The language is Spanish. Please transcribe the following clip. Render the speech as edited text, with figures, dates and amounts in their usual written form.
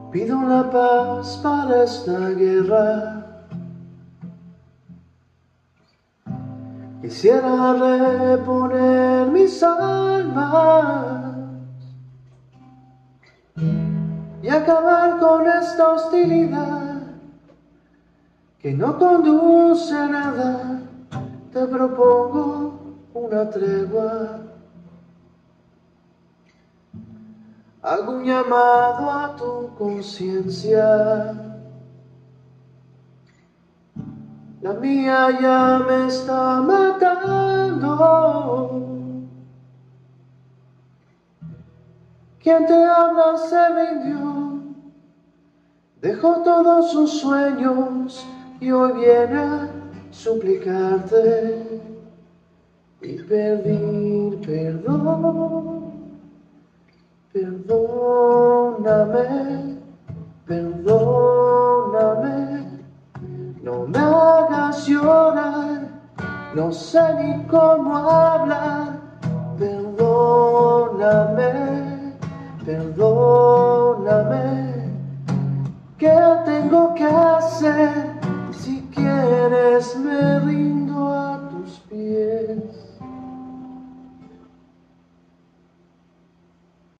Pido la paz para esta guerra. Quisiera reponer mis almas y acabar con esta hostilidad que no conduce a nada. Te propongo una tregua. Hago un llamado a tu conciencia. La mía ya me está matando. Quien te habla se rindió, dejó todos sus sueños y hoy viene a suplicarte y pedir perdón. Perdóname, perdóname, no me hagas llorar, no sé ni cómo hablar. Perdóname, perdóname, ¿qué tengo que hacer? Si quieres me rindo a tus pies.